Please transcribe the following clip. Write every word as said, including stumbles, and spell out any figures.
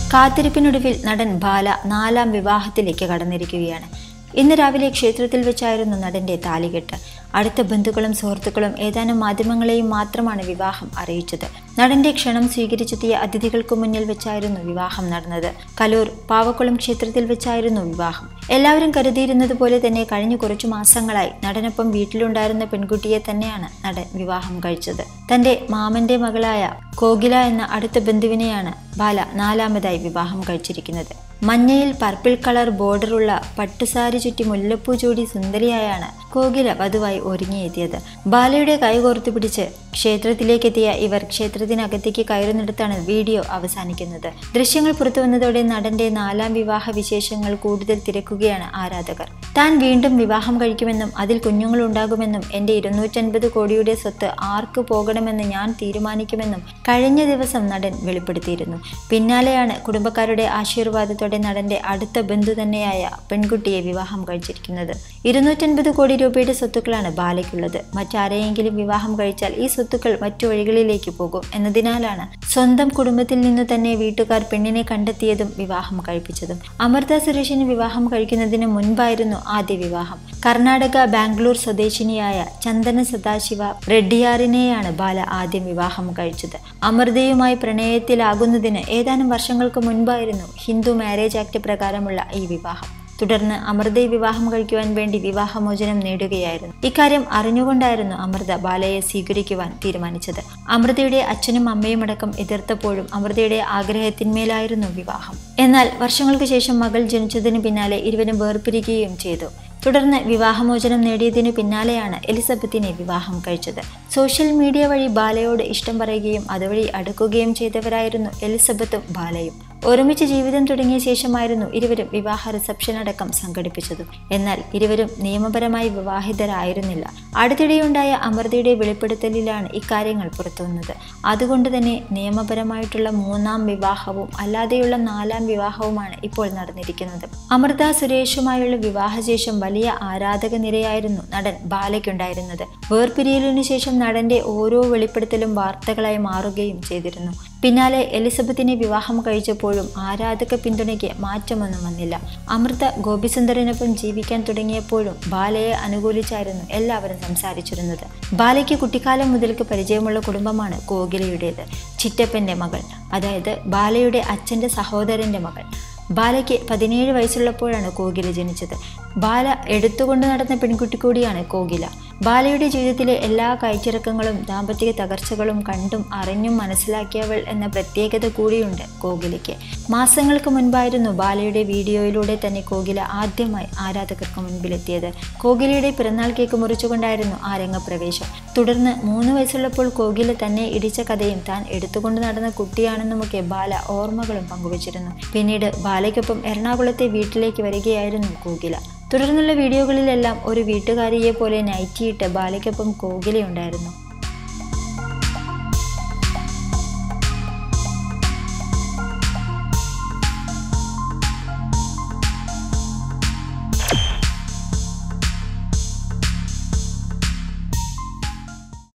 കാത്തിരിപ്പിനൊടുവിൽ നടൻ ബാല നാലാം വിവാഹത്തിലേക്ക് കടന്നിരിക്കുകയാണ്. ഇന്ന് രാവിലെ ക്ഷേത്രത്തിൽ വെച്ചായിരുന്നു നടന്റെ താലികെട്ട്. അടുത്ത ബന്ധുക്കളും സുഹൃത്തുക്കളും ഏതാനും മാധ്യമങ്ങളെയും മാത്രമാണ് വിവാഹം അറിയിച്ചത്. നടന്റെ ക്ഷണം സ്വീകരിച്ചെത്തിയ അതിഥികൾക്ക് മുന്നിൽ വെച്ചായിരുന്നു വിവാഹം നടന്നത്. കലൂർ പാവക്കുളം ക്ഷേത്രത്തിൽ വെച്ചായിരുന്നു വിവാഹം. എല്ലാവരും കരുതിയിരുന്നത് പോലെ തന്നെ കഴിഞ്ഞ കുറച്ചു മാസങ്ങളായി നടനൊപ്പം വീട്ടിലുണ്ടായിരുന്ന പെൺകുട്ടിയെ തന്നെയാണ് നടൻ വിവാഹം കഴിച്ചത്. തന്റെ മാമന്റെ മകളായ കോകില എന്ന അടുത്ത ബന്ധുവിനെയാണ് ബാല നാലാമതായി വിവാഹം കഴിച്ചിരിക്കുന്നത്. മഞ്ഞയിൽ പർപ്പിൾ കളർ ബോർഡറുള്ള പട്ടുസാരി ചുറ്റി മുല്ലപ്പൂ ചൂടി സുന്ദരിയായാണ് കോകില വധുവായി ഒരുങ്ങിയെത്തിയത്. ബാലയുടെ കൈ കോർത്തു പിടിച്ച് ക്ഷേത്രത്തിലേക്കെത്തിയ ഇവർ ക്ഷേത്രത്തിനകത്തേക്ക് കയറുന്നിടത്താണ് വീഡിയോ അവസാനിക്കുന്നത്. ദൃശ്യങ്ങൾ പുറത്തു വന്നതോടെ നടന്റെ നാലാം വിവാഹ വിശേഷങ്ങൾ കൂടുതൽ തിരക്കുകയാണ് ആരാധകർ. താൻ വീണ്ടും വിവാഹം കഴിക്കുമെന്നും അതിൽ കുഞ്ഞുങ്ങൾ ഉണ്ടാകുമെന്നും എന്റെ ഇരുന്നൂറ്റൻപത് കോടിയുടെ സ്വത്ത് ആർക്ക് പോകണമെന്ന് ഞാൻ തീരുമാനിക്കുമെന്നും കഴിഞ്ഞ ദിവസം നടൻ വെളിപ്പെടുത്തിയിരുന്നു. പിന്നാലെയാണ് കുടുംബക്കാരുടെ ആശീർവാദത്തോടെ നടന്റെ അടുത്ത ബന്ധു തന്നെയായ പെൺകുട്ടിയെ വിവാഹം കഴിച്ചിരിക്കുന്നത്. ഇരുന്നൂറ്റൻപത് കോടി രൂപയുടെ സ്വത്തുക്കളാണ് ബാലയ്ക്കുള്ളത്. മറ്റാരെയെങ്കിലും വിവാഹം കഴിച്ചാൽ ഈ സ്വത്തുക്കൾ മറ്റു വഴികളിലേക്ക് പോകും എന്നതിനാലാണ് സ്വന്തം കുടുംബത്തിൽ നിന്നു തന്നെ വീട്ടുകാർ പെണ്ണിനെ കണ്ടെത്തിയതും വിവാഹം കഴിപ്പിച്ചതും. അമൃത സുരേഷിന് വിവാഹം കഴിക്കുന്നതിന് മുൻപായിരുന്നു ആദ്യ വിവാഹം. കർണാടക ബാംഗ്ലൂർ സ്വദേശിനിയായ ചന്ദന സദാശിവ റെഡ്ഡിയാറിനെയാണ് ബാല ആദ്യം വിവാഹം കഴിച്ചത്. അമൃതയുമായി പ്രണയത്തിലാകുന്നതിന് ഏതാനും വർഷങ്ങൾക്ക് മുൻപായിരുന്നു ഹിന്ദു മാരേജ് ആക്ട് പ്രകാരമുള്ള ഈ വിവാഹം. തുടർന്ന് അമൃതയെ വിവാഹം കഴിക്കുവാൻ വേണ്ടി വിവാഹമോചനം നേടുകയായിരുന്നു. ഇക്കാര്യം അറിഞ്ഞുകൊണ്ടായിരുന്നു അമൃത ബാലയെ സ്വീകരിക്കുവാൻ തീരുമാനിച്ചത്. അമൃതയുടെ അച്ഛനും അമ്മയും അടക്കം എതിർത്തപ്പോഴും അമൃതയുടെ ആഗ്രഹത്തിന്മേലായിരുന്നു വിവാഹം. എന്നാൽ വർഷങ്ങൾക്ക് ശേഷം മകൾ ജനിച്ചതിന് പിന്നാലെ ഇരുവരും വേർപിരിക്കുകയും ചെയ്തു. തുടർന്ന് വിവാഹമോചനം നേടിയതിനു പിന്നാലെയാണ് എലിസബത്തിനെ വിവാഹം കഴിച്ചത്. സോഷ്യൽ മീഡിയ വഴി ബാലയോട് ഇഷ്ടം പറയുകയും അതുവഴി അടുക്കുകയും ചെയ്തവരായിരുന്നു എലിസബത്തും ബാലയും. ഒരുമിച്ച് ജീവിതം തുടങ്ങിയ ശേഷമായിരുന്നു ഇരുവരും വിവാഹ റിസപ്ഷൻ അടക്കം സംഘടിപ്പിച്ചതും. എന്നാൽ ഇരുവരും നിയമപരമായി വിവാഹിതരായിരുന്നില്ല. അടുത്തിടെയുണ്ടായ അമൃതയുടെ വെളിപ്പെടുത്തലിലാണ് ഇക്കാര്യങ്ങൾ പുറത്തുവന്നത്. അതുകൊണ്ട് തന്നെ നിയമപരമായിട്ടുള്ള മൂന്നാം വിവാഹവും അല്ലാതെയുള്ള നാലാം വിവാഹവുമാണ് ഇപ്പോൾ നടന്നിരിക്കുന്നത്. അമൃത സുരേഷുമായുള്ള വിവാഹശേഷം വലിയ ആരാധക നിരയായിരുന്നു നടൻ ബാലയ്ക്കുണ്ടായിരുന്നത്. വേർപിരിയലിനു ശേഷം നടന്റെ ഓരോ വെളിപ്പെടുത്തലും വാർത്തകളായി മാറുകയും ചെയ്തിരുന്നു. പിന്നാലെ എലിസബത്തിനെ വിവാഹം കഴിച്ചപ്പോഴും ആരാധക പിന്തുണയ്ക്ക് മാറ്റമൊന്നും വന്നില്ല. അമൃത ഗോപിസുന്ദറിനൊപ്പം ജീവിക്കാൻ തുടങ്ങിയപ്പോഴും ബാലയെ അനുകൂലിച്ചായിരുന്നു എല്ലാവരും സംസാരിച്ചിരുന്നത്. ബാലയ്ക്ക് കുട്ടിക്കാലം മുതൽക്ക് പരിചയമുള്ള കുടുംബമാണ് കോകിലയുടേത്. ചിറ്റപ്പന്റെ മകൾ, അതായത് ബാലയുടെ അച്ഛന്റെ സഹോദരന്റെ മകൾ. ബാലയ്ക്ക് പതിനേഴ് വയസ്സുള്ളപ്പോഴാണ് കോകില ജനിച്ചത്. ബാല എടുത്തുകൊണ്ട് നടന്ന പെൺകുട്ടി കൂടിയാണ് കോകില. ബാലയുടെ ജീവിതത്തിലെ എല്ലാ കയറ്റിറക്കങ്ങളും ദാമ്പത്തിക തകർച്ചകളും കണ്ടും അറിഞ്ഞും മനസ്സിലാക്കിയവൾ എന്ന പ്രത്യേകത കൂടിയുണ്ട് കോകിലയ്ക്ക്. മാസങ്ങൾക്ക് മുൻപായിരുന്നു ബാലയുടെ വീഡിയോയിലൂടെ തന്നെ കോകില ആദ്യമായി ആരാധകർക്ക് മുൻപിലെത്തിയത്. കോകിലയുടെ പിറന്നാൾ കേക്ക് മുറിച്ചുകൊണ്ടായിരുന്നു ആ രംഗപ്രവേശം. തുടർന്ന് മൂന്ന് വയസ്സുള്ളപ്പോൾ കോകില തന്നെ ഇടിച്ച കഥയും താൻ എടുത്തുകൊണ്ട് നടന്ന കുട്ടിയാണെന്നുമൊക്കെ ബാല ഓർമ്മകളും പങ്കുവച്ചിരുന്നു. പിന്നീട് ബാലയ്ക്കൊപ്പം എറണാകുളത്തെ വീട്ടിലേക്ക് വരികയായിരുന്നു കോകില. തുടർന്നുള്ള വീഡിയോകളിലെല്ലാം ഒരു വീട്ടുകാരിയെ പോലെ നൈറ്റിയിട്ട് ബാലയ്ക്കൊപ്പം കോകിലയുണ്ടായിരുന്നു.